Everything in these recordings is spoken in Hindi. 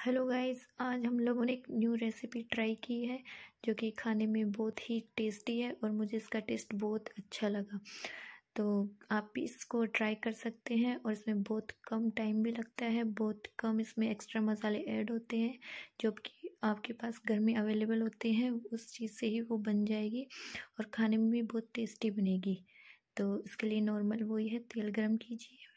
हेलो गाइस, आज हम लोगों ने एक न्यू रेसिपी ट्राई की है जो कि खाने में बहुत ही टेस्टी है और मुझे इसका टेस्ट बहुत अच्छा लगा। तो आप भी इसको ट्राई कर सकते हैं और इसमें बहुत कम टाइम भी लगता है, बहुत कम इसमें एक्स्ट्रा मसाले ऐड होते हैं जो कि आपके पास घर में अवेलेबल होते हैं, उस चीज़ से ही वो बन जाएगी और खाने में भी बहुत टेस्टी बनेगी। तो इसके लिए नॉर्मल वही है, तेल गरम कीजिए।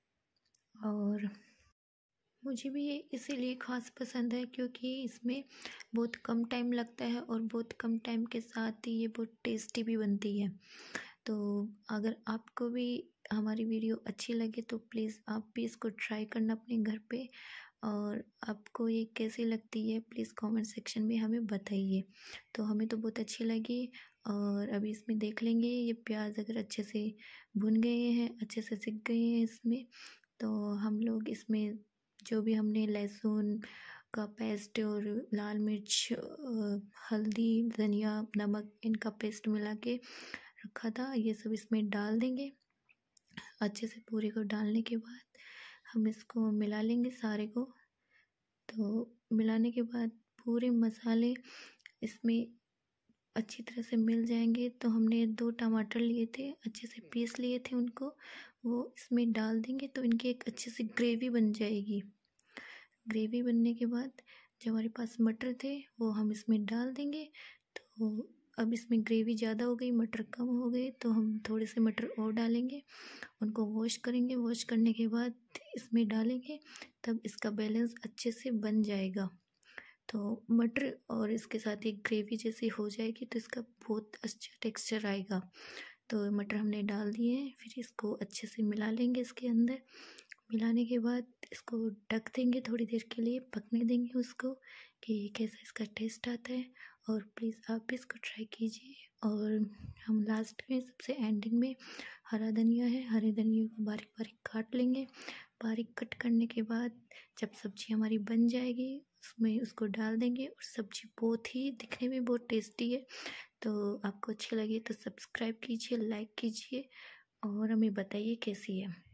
और मुझे भी ये इसीलिए ख़ास पसंद है क्योंकि इसमें बहुत कम टाइम लगता है और बहुत कम टाइम के साथ ही ये बहुत टेस्टी भी बनती है। तो अगर आपको भी हमारी वीडियो अच्छी लगे तो प्लीज़ आप भी इसको ट्राई करना अपने घर पे। और आपको ये कैसी लगती है प्लीज़ कमेंट सेक्शन में हमें बताइए। तो हमें तो बहुत अच्छी लगी। और अभी इसमें देख लेंगे ये प्याज अगर अच्छे से भुन गए हैं, अच्छे से सिक गए हैं इसमें, तो हम लोग इसमें जो भी हमने लहसुन का पेस्ट और लाल मिर्च, हल्दी, धनिया, नमक, इनका पेस्ट मिला के रखा था, ये सब इसमें डाल देंगे। अच्छे से पूरे को डालने के बाद हम इसको मिला लेंगे सारे को। तो मिलाने के बाद पूरे मसाले इसमें अच्छी तरह से मिल जाएंगे। तो हमने 2 टमाटर लिए थे, अच्छे से पीस लिए थे उनको, वो इसमें डाल देंगे तो इनकी एक अच्छी सी ग्रेवी बन जाएगी। ग्रेवी बनने के बाद जो हमारे पास मटर थे वो हम इसमें डाल देंगे। तो अब इसमें ग्रेवी ज़्यादा हो गई, मटर कम हो गए, तो हम थोड़े से मटर और डालेंगे, उनको वॉश करेंगे। वॉश करने के बाद इसमें डालेंगे, तब इसका बैलेंस अच्छे से बन जाएगा। तो मटर और इसके साथ एक ग्रेवी जैसी हो जाएगी तो इसका बहुत अच्छा टेक्सचर आएगा। तो मटर हमने डाल दिए हैं, फिर इसको अच्छे से मिला लेंगे इसके अंदर। मिलाने के बाद इसको ढक देंगे, थोड़ी देर के लिए पकने देंगे उसको कि कैसा इसका टेस्ट आता है। और प्लीज़ आप भी इसको ट्राई कीजिए। और हम लास्ट में सबसे एंडिंग में हरा धनिया है, हरे धनिया को बारीक बारीक काट लेंगे। बारीक कट करने के बाद जब सब्ज़ी हमारी बन जाएगी उसमें उसको डाल देंगे और सब्ज़ी बहुत ही दिखने में बहुत टेस्टी है। तो आपको अच्छी लगी तो सब्सक्राइब कीजिए, लाइक कीजिए और हमें बताइए कैसी है।